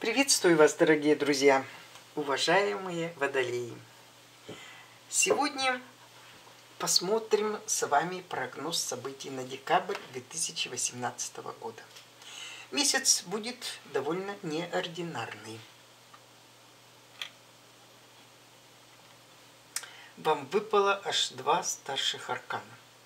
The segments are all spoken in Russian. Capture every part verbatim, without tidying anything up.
Приветствую вас, дорогие друзья, уважаемые водолеи. Сегодня посмотрим с вами прогноз событий на декабрь две тысячи восемнадцатого года. Месяц будет довольно неординарный. Вам выпало аж два старших аркана.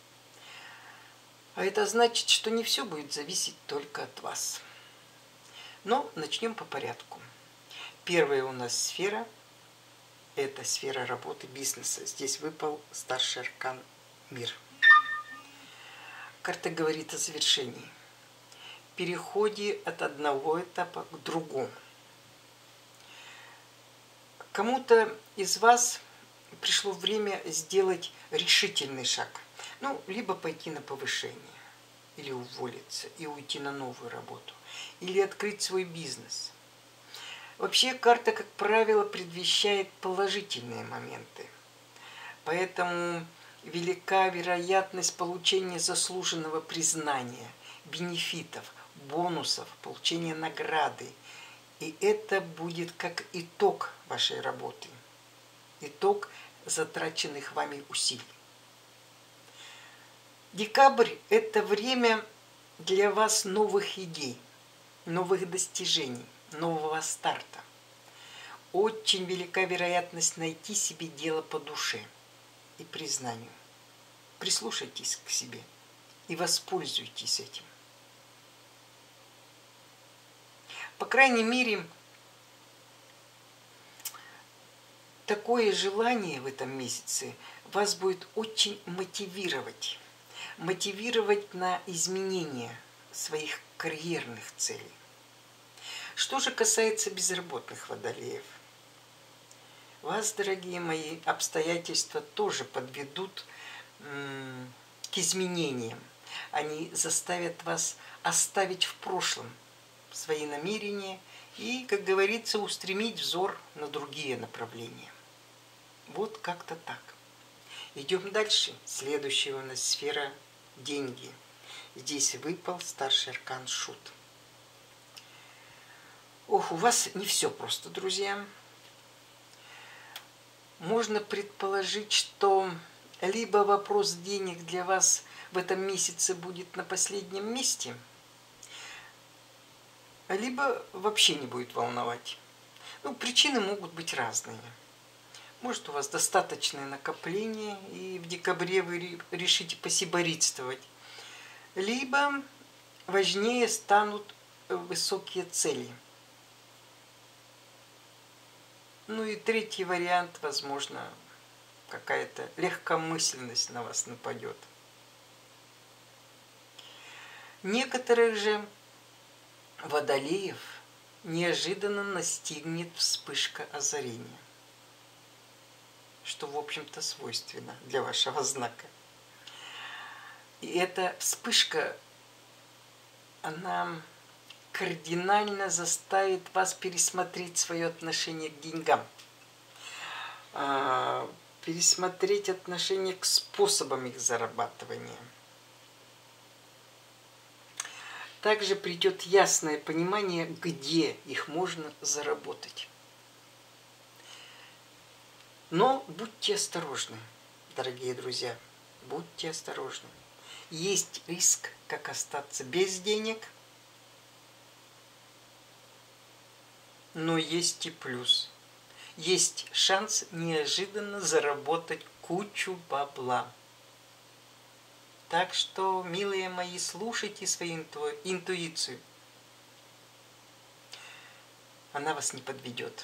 А это значит, что не все будет зависеть только от вас. Но начнем по порядку. Первая у нас сфера – это сфера работы бизнеса. Здесь выпал старший аркан «Мир». Карта говорит о завершении, переходе от одного этапа к другому. Кому-то из вас пришло время сделать решительный шаг. Ну, либо пойти на повышение, или уволиться и уйти на новую работу, или открыть свой бизнес. Вообще карта, как правило, предвещает положительные моменты. Поэтому велика вероятность получения заслуженного признания, бенефитов, бонусов, получения награды. И это будет как итог вашей работы, итог затраченных вами усилий. Декабрь – это время для вас новых идей, новых достижений, нового старта. Очень велика вероятность найти себе дело по душе и признанию. Прислушайтесь к себе и воспользуйтесь этим. По крайней мере, такое желание в этом месяце вас будет очень мотивировать. Мотивировать на изменение своих карьерных целей. Что же касается безработных водолеев, вас, дорогие мои, обстоятельства тоже подведут к изменениям. Они заставят вас оставить в прошлом свои намерения и, как говорится, устремить взор на другие направления. Вот как-то так. Идем дальше. Следующая у нас сфера – деньги. Здесь выпал старший аркан Шут. Ох, у вас не все просто, друзья. Можно предположить, что либо вопрос денег для вас в этом месяце будет на последнем месте, либо вообще не будет волновать. Ну, причины могут быть разные. Может, у вас достаточное накопление, и в декабре вы решите посиборитствовать. Либо важнее станут высокие цели. Ну и третий вариант, возможно, какая-то легкомысленность на вас нападет. Некоторых же водолеев неожиданно настигнет вспышка озарения, что, в общем-то, свойственно для вашего знака. И эта вспышка, она кардинально заставит вас пересмотреть свое отношение к деньгам, пересмотреть отношение к способам их зарабатывания. Также придет ясное понимание, где их можно заработать. Но будьте осторожны, дорогие друзья, будьте осторожны. Есть риск, как остаться без денег, но есть и плюс. Есть шанс неожиданно заработать кучу бабла. Так что, милые мои, слушайте свою интуицию. Она вас не подведет.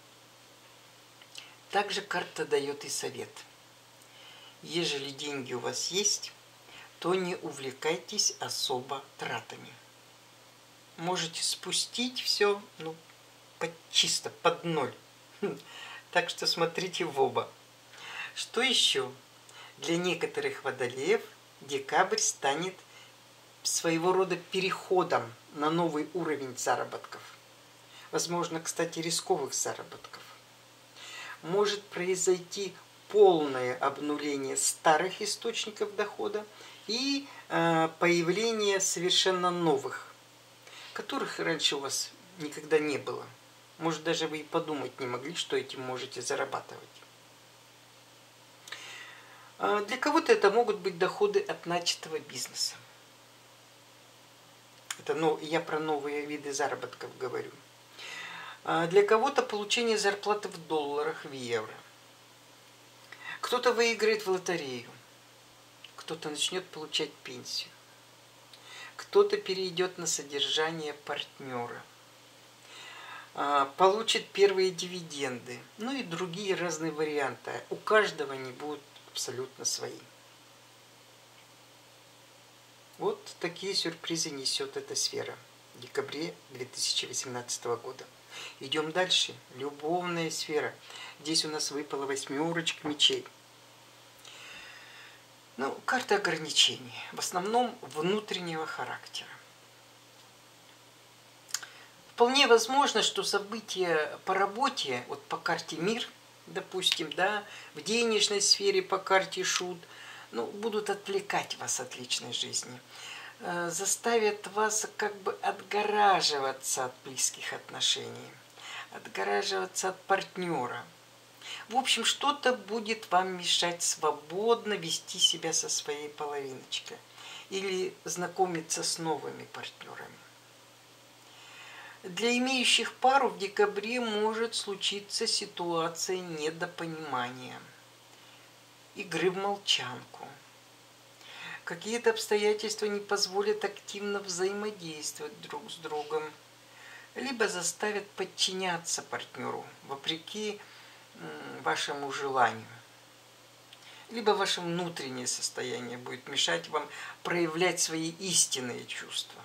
Также карта дает и совет. Ежели деньги у вас есть, то не увлекайтесь особо тратами. Можете спустить все, ну, под, чисто под ноль. Так что смотрите в оба. Что еще? Для некоторых водолеев декабрь станет своего рода переходом на новый уровень заработков. Возможно, кстати, рисковых заработков. Может произойти полное обнуление старых источников дохода и э, появление совершенно новых, которых раньше у вас никогда не было. Может, даже вы и подумать не могли, что этим можете зарабатывать. Для кого-то это могут быть доходы от начатого бизнеса. Это, ну, я про новые виды заработков говорю. Для кого-то получение зарплаты в долларах, в евро. Кто-то выиграет в лотерею. Кто-то начнет получать пенсию. Кто-то перейдет на содержание партнера. Получит первые дивиденды. Ну и другие разные варианты. У каждого они будут абсолютно свои. Вот такие сюрпризы несет эта сфера в декабре две тысячи восемнадцатого года. Идем дальше. Любовная сфера. Здесь у нас выпала восьмерочка мечей. Ну, карта ограничений. В основном внутреннего характера. Вполне возможно, что события по работе, вот по карте Мир, допустим, да, в денежной сфере по карте Шут, ну, будут отвлекать вас от личной жизни. Заставят вас как бы отгораживаться от близких отношений, отгораживаться от партнера. В общем, что-то будет вам мешать свободно вести себя со своей половиночкой или знакомиться с новыми партнерами. Для имеющих пару в декабре может случиться ситуация недопонимания, игры в молчанку. Какие-то обстоятельства не позволят активно взаимодействовать друг с другом, либо заставят подчиняться партнеру вопреки вашему желанию. Либо ваше внутреннее состояние будет мешать вам проявлять свои истинные чувства.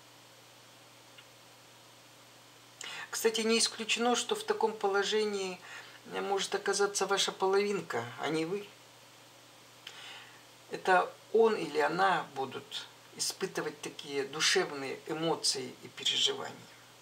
Кстати, не исключено, что в таком положении может оказаться ваша половинка, а не вы. Это он или она будут испытывать такие душевные эмоции и переживания.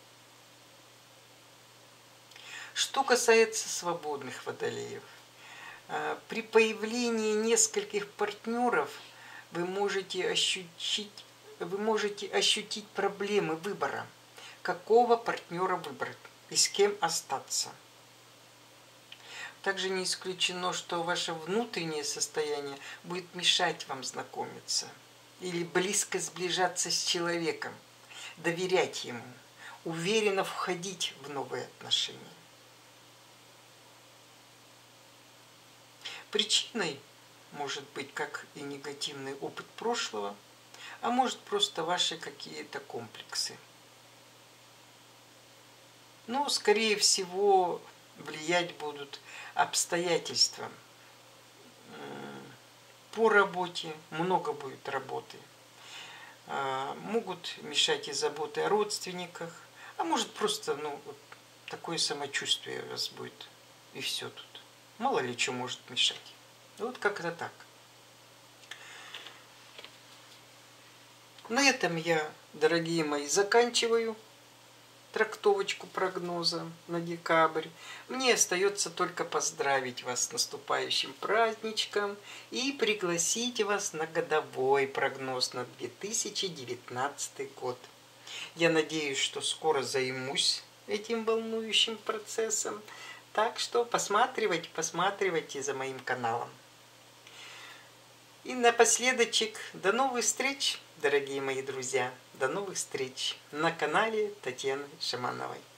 Что касается свободных водолеев, при появлении нескольких партнеров вы можете ощутить, вы можете ощутить проблемы выбора, какого партнера выбрать и с кем остаться. Также не исключено, что ваше внутреннее состояние будет мешать вам знакомиться или близко сближаться с человеком, доверять ему, уверенно входить в новые отношения. Причиной может быть как и негативный опыт прошлого, а может просто ваши какие-то комплексы. Но, скорее всего, влиять будут обстоятельства. По работе много будет работы. Могут мешать и заботы о родственниках, а может просто ну, такое самочувствие у вас будет, и все тут. Мало ли что может мешать. Вот как-то так. На этом я, дорогие мои, заканчиваю трактовочку прогноза на декабрь. Мне остается только поздравить вас с наступающим праздничком и пригласить вас на годовой прогноз на две тысячи девятнадцатый год. Я надеюсь, что скоро займусь этим волнующим процессом. Так что посматривайте, посматривайте за моим каналом. И напоследочек, до новых встреч, дорогие мои друзья. До новых встреч на канале Татьяны Шамановой.